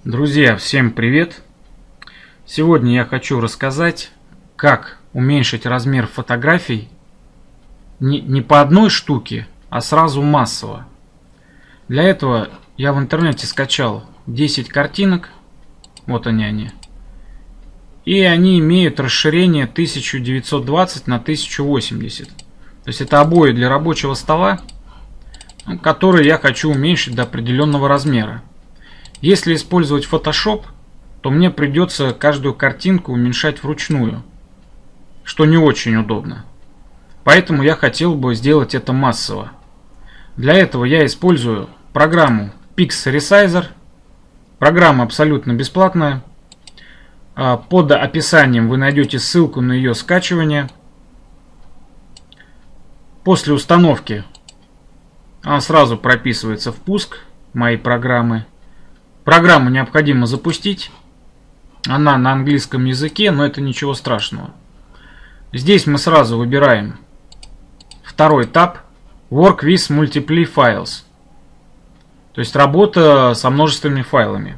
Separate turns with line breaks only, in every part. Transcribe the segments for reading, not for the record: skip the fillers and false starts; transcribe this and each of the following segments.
Друзья, всем привет! Сегодня я хочу рассказать, как уменьшить размер фотографий не по одной штуке, а сразу массово. Для этого я в интернете скачал 10 картинок, вот они. И они имеют расширение 1920 на 1080. То есть это обои для рабочего стола, которые я хочу уменьшить до определенного размера. Если использовать Photoshop, то мне придется каждую картинку уменьшать вручную, что не очень удобно. Поэтому я хотел бы сделать это массово. Для этого я использую программу PixResizer. Программа абсолютно бесплатная. Под описанием вы найдете ссылку на ее скачивание. После установки она сразу прописывается в пуск моей программы. Программу необходимо запустить. Она на английском языке, но это ничего страшного. Здесь мы сразу выбираем второй таб Work with Multiple Files. То есть работа со множественными файлами.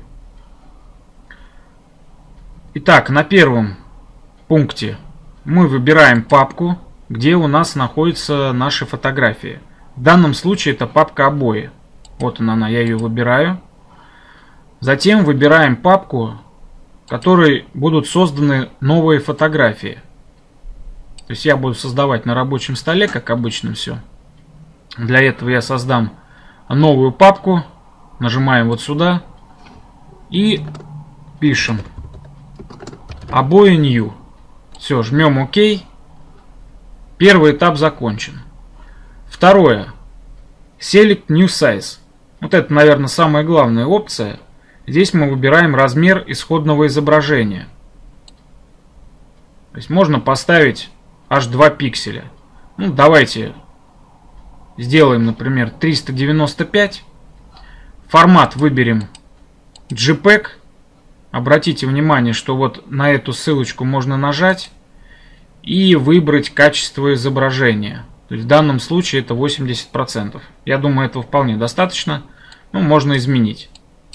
Итак, на первом пункте мы выбираем папку, где у нас находятся наши фотографии. В данном случае это папка обои. Вот она, я ее выбираю. Затем выбираем папку, в которой будут созданы новые фотографии. То есть я буду создавать на рабочем столе, как обычно все. Для этого я создам новую папку. Нажимаем вот сюда. И пишем обои New. Все, жмем ОК. Первый этап закончен. Второе. Select New Size. Вот это, наверное, самая главная опция. Здесь мы выбираем размер исходного изображения. То есть можно поставить аж 2 пикселя. Давайте сделаем, например, 395. Формат выберем JPEG. Обратите внимание, что вот на эту ссылочку можно нажать и выбрать качество изображения. То есть в данном случае это 80%. Я думаю, этого вполне достаточно. Можно изменить.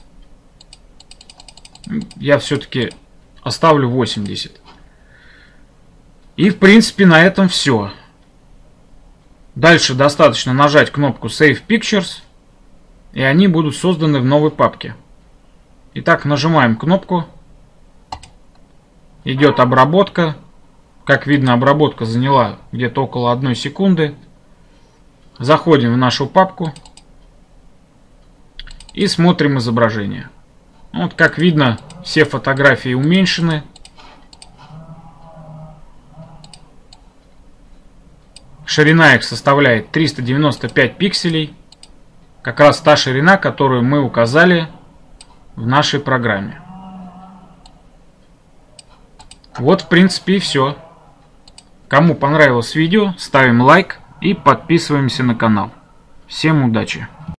Я все-таки оставлю 80. И в принципе на этом все. Дальше достаточно нажать кнопку Save Pictures, и они будут созданы в новой папке. Итак, нажимаем кнопку. Идет обработка. Как видно, обработка заняла где-то около 1 секунды. Заходим в нашу папку и смотрим изображение. Вот как видно, все фотографии уменьшены. Ширина их составляет 395 пикселей. Как раз та ширина, которую мы указали в нашей программе. Вот, в принципе, и все. Кому понравилось видео, ставим лайк и подписываемся на канал. Всем удачи!